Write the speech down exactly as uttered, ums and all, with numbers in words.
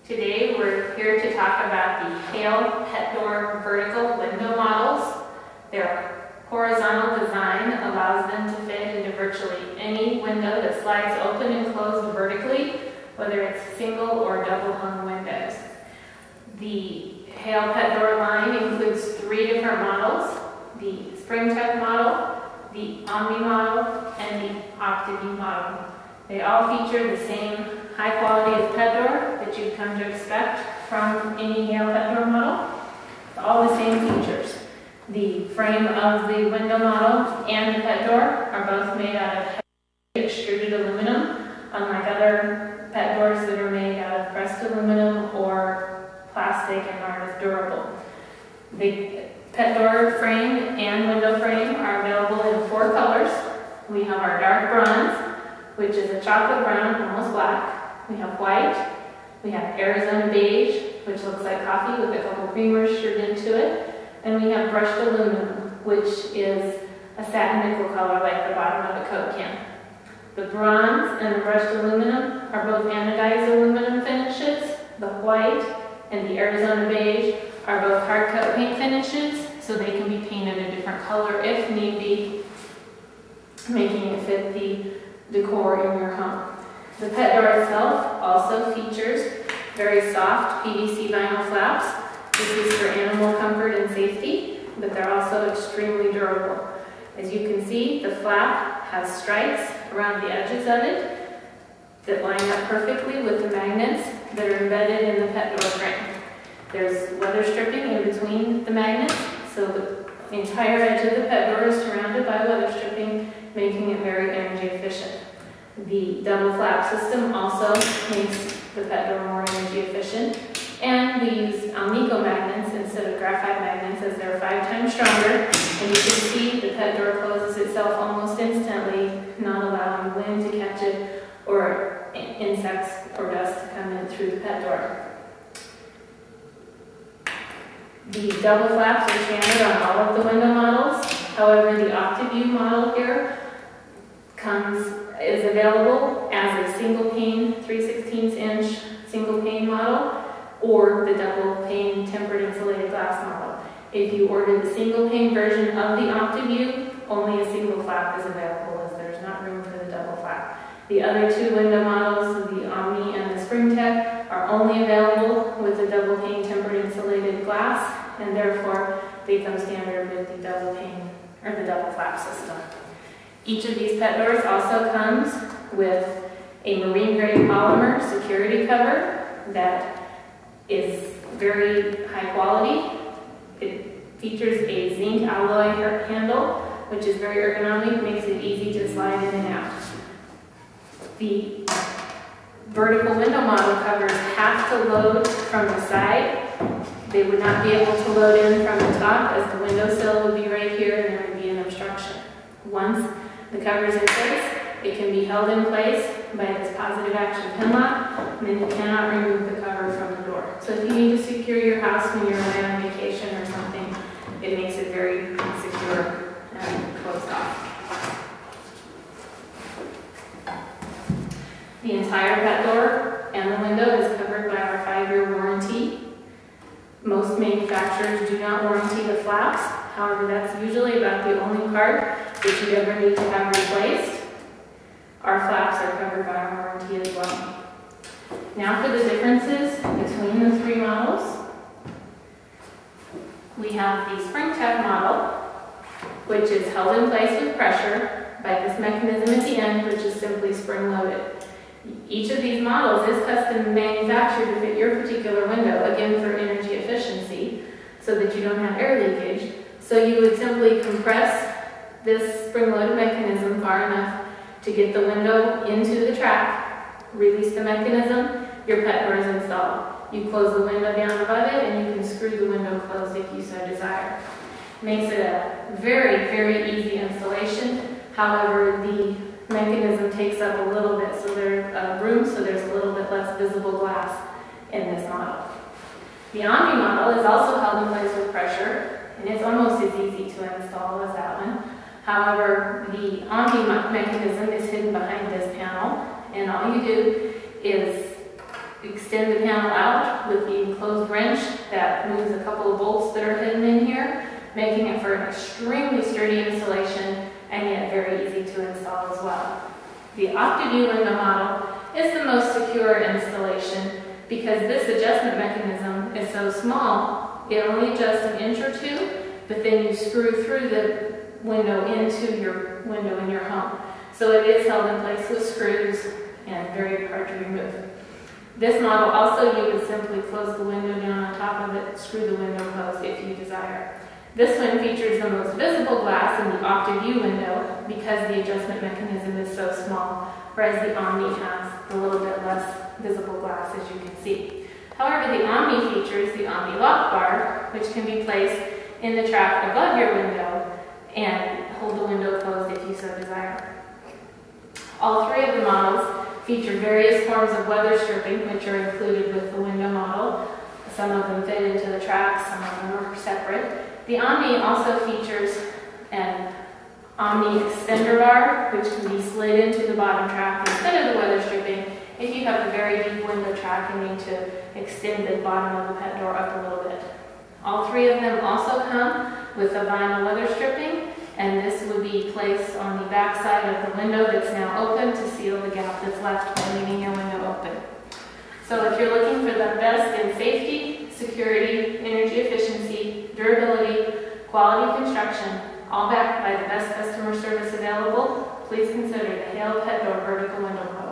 Today we're here to talk about the Hale Pet Door vertical window models. Their horizontal design allows them to fit into virtually any window that slides open and closed vertically, whether it's single or double hung windows. The Hale Pet Door line includes three different models: the SpringTech model, the Omni model, and the OptiView model. They all feature the same high quality of pet door that you've come to expect from any Hale Pet Door model. All the same features. The frame of the window model and the pet door are both made out of heavy extruded aluminum, unlike other pet doors that are made out of pressed aluminum or plastic and aren't as durable. The pet door frame and window frame are available in four colors. We have our dark bronze, which is a chocolate brown, almost black. We have white. We have Arizona beige, which looks like coffee with a couple creamers stirred into it. And we have brushed aluminum, which is a satin nickel color like the bottom of a Coke can. The bronze and the brushed aluminum are both anodized aluminum finishes. The white and the Arizona beige are both hard coat paint finishes, so they can be painted a different color if need be, making it fit the decor in your home. The pet door itself also features very soft P V C vinyl flaps. This is for animal comfort and safety, but they're also extremely durable. As you can see, the flap has stripes around the edges of it that line up perfectly with the magnets that are embedded in the pet door frame. There's weather stripping in between the magnets, so the entire edge of the pet door is surrounded by weather stripping, making it very energy efficient. The double flap system also makes the pet door more energy efficient, and we use Alnico magnets instead of graphite magnets as they're five times stronger, and you can see the pet door closes itself almost instantly, not allowing wind to catch it or insects or dust to come in through the pet door. The double flaps are standard on all of the window models. However, the OptiView model here comes is available as a single pane three sixteenths inch single pane model or the double pane tempered insulated glass model. If you order the single pane version of the OptiView, only a single flap is available as there's not room for the double flap. The other two window models, the Omni and the SpringTech, are only available with the double pane tempered insulated glass, and therefore they come standard with the double pane or the double flap system. Each of these pet doors also comes with a marine grade polymer security cover that is very high quality. It features a zinc alloy handle, which is very ergonomic, makes it easy to slide in and out. The vertical window model covers have to load from the side. They would not be able to load in from the top, as the windowsill would be right here and there would be an obstruction. Once the cover is in place, it can be held in place by this positive action pin lock, and then you cannot remove the cover from the door. So if you need to secure your house when you're away on vacation or something, it makes it very secure and closed off. The entire pet door and the window is covered by our five-year warranty. Most manufacturers do not warranty the flaps. However, that's usually about the only part that you ever need to have replaced. Our flaps are covered by our warranty as well. Now for the differences between the three models. We have the SpringTech model, which is held in place with pressure by this mechanism at the end, which is simply spring-loaded. Each of these models is custom manufactured to fit your particular window, again for energy efficiency, so that you don't have air leakage. So you would simply compress this spring-loaded mechanism far enough to get the window into the track, release the mechanism, your pet door is installed. You close the window down above it and you can screw the window closed if you so desire. Makes it a very, very easy installation. However, the mechanism takes up a little bit, so there's uh, room, so there's a little bit less visible glass in this model. The Omni model is also held in place with pressure, and it's almost as easy to install as that one. However, the Omni mechanism is hidden behind this panel, and all you do is extend the panel out with the enclosed wrench that moves a couple of bolts that are hidden in here, making it for an extremely sturdy installation and yet very easy to install as well. The OptiView window model is the most secure installation because this adjustment mechanism is so small, it only adjusts an inch or two, but then you screw through the window into your window in your home. So it is held in place with screws and very hard to remove. This model also, you would simply close the window down on top of it, screw the window closed if you desire. This one features the most visible glass in the OptiView window because the adjustment mechanism is so small, whereas the Omni has a little bit less visible glass, as you can see. However, the Omni features the Omni lock bar, which can be placed in the track above your window and hold the window closed if you so desire. All three of the models feature various forms of weather stripping, which are included with the window model. Some of them fit into the track, some of them are separate. The Omni also features an Omni extender bar, which can be slid into the bottom track instead of the weather stripping if you have a very deep window track and need to extend the bottom of the pet door up a little bit. All three of them also come with a vinyl weather stripping, and this would be placed on the back side of the window that's now open to seal the gap that's left by leaving your window open. So if you're looking for the best in safety, security, energy efficiency, durability, quality construction, all backed by the best customer service available, please consider the Hale Pet Door Vertical Window Model.